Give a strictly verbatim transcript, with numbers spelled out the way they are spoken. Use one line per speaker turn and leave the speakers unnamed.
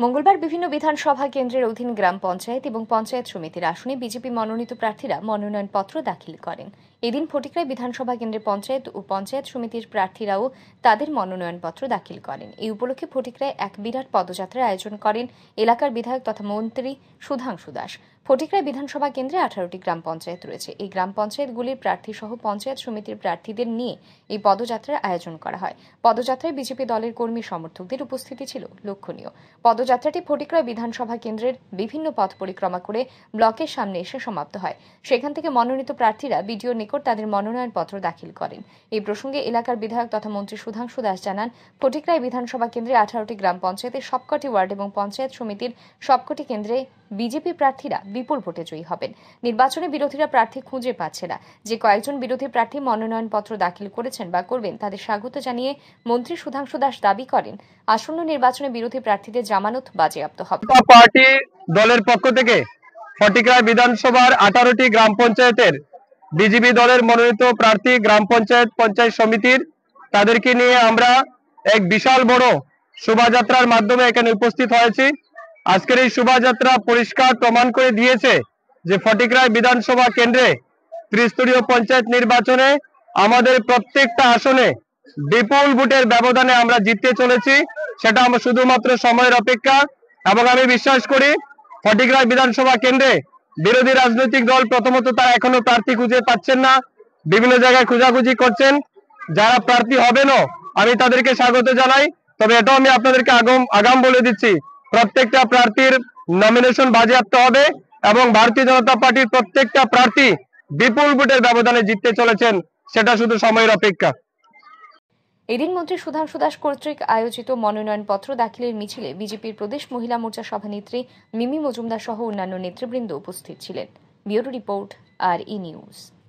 মঙ্গলবার বিভিন্ন বিধানসভা কেন্দ্রের অধীন গ্রাম পঞ্চায়েত এবং পঞ্চায়েত সমিতির আসনে বিজেপি মনোনীত প্রার্থীরা মনোনয়নপত্র দাখিল করেন। এদিন ফটিকরায় বিধানসভা কেন্দ্রের পঞ্চায়েত ও পঞ্চায়েত সমিতির প্রার্থীরাও তাদের মনোনয়নপত্র দাখিল করেন। এই উপলক্ষে ফটিকরায় এক বিরাট পদযাত্রার আয়োজন করেন এলাকার বিধায়ক তথা মন্ত্রী সুধাংশু দাস। ফটিকরায় বিধানসভা কেন্দ্রে আঠারোটি গ্রাম পঞ্চায়েত রয়েছে। এই গ্রাম পঞ্চায়েতগুলির প্রার্থী সহ পঞ্চায়েত সমিতির প্রার্থীদের নিয়ে এই পদযাত্রার আয়োজন করা হয়। পদযাত্রায় বিজেপি দলের কর্মী সমর্থকদের উপস্থিতি ছিল লক্ষণীয়। পদযাত্রাটি ফটিকরায় বিধানসভা কেন্দ্রের বিভিন্ন পথ পরিক্রমা করে ব্লকের সামনে এসে সমাপ্ত হয়। সেখান থেকে মনোনীত প্রার্থীরা বিডিওর নিকট তাদের মনোনয়নপত্র দাখিল করেন। এই প্রসঙ্গে এলাকার বিধায়ক তথা মন্ত্রী সুধাংশু দাস জানান, ফটিকরায় বিধানসভা কেন্দ্রে আঠারোটি গ্রাম পঞ্চায়েতের সবকটি ওয়ার্ড এবং পঞ্চায়েত সমিতির সবকটি কেন্দ্রে বিজেপি প্রার্থীরা বিপুল ভোটে জয়ী হবেন। নির্বাচনে বিরোধীরা প্রার্থী খুঁজে পাচ্ছে না। যে কয়েকজন বিরোধী প্রার্থী মনোনয়নপত্র দাখিল করেছেন বা করবেন তাদের স্বাগত জানিয়ে মন্ত্রী সুধাংশু দাস দাবি করেন, আসন্ন নির্বাচনে বিরোধী প্রার্থীদের জামানত বাজেয়াপ্ত হবে।
পার্টি দলের পক্ষ থেকে ফটিকরায় বিধানসভার আঠারোটি গ্রাম পঞ্চায়েতের বিজেপি দলের মনোনীত প্রার্থী গ্রাম পঞ্চায়েত পঞ্চায়েত সমিতির তাদেরকে নিয়ে আমরা এক বিশাল বড় শোভাযাত্রার মাধ্যমে এখানে উপস্থিত হয়েছি। আজকের এই শোভাযাত্রা পরিষ্কার প্রমাণ করে দিয়েছে যে ফটিকরায় বিধানসভা কেন্দ্রে ত্রিস্তরীয় পঞ্চায়েত নির্বাচনে আমাদের প্রত্যেকটা আসনে বিপুল ভোটের ব্যবধানে আমরা জিততে চলেছি। সেটা আমরা শুধুমাত্র সময়ের অপেক্ষা এবং আমি বিশ্বাস করি ফটিকরায় বিধানসভা কেন্দ্রে বিরোধী রাজনৈতিক দল প্রথমত তারা এখনো প্রার্থী খুঁজে পাচ্ছেন না, বিভিন্ন জায়গায় খোঁজাখুঁজি করছেন। যারা প্রার্থী হবেন আমি তাদেরকে স্বাগত জানাই। তবে এটাও আমি আপনাদেরকে আগাম আগাম বলে দিচ্ছি, প্রত্যেকটা প্রার্থীর নমিনেশন বাজেয়াপ্ত হবে এবং ভারতীয় জনতা পার্টির প্রত্যেকটা প্রার্থী বিপুল ভোটের ব্যবধানে জিততে চলেছেন। সেটা শুধু সময়ের অপেক্ষা।
এদিন মন্ত্রী সুধাংশু দাস কর্তৃক আয়োজিত মনোনয়নপত্র দাখিলের মিছিলে বিজেপির প্রদেশ মহিলা মোর্চা সভানেত্রী মিমি মজুমদার সহ অন্যান্য নেতৃবৃন্দ উপস্থিত ছিলেন। ব্যুরো রিপোর্ট, আর ই নিউজ।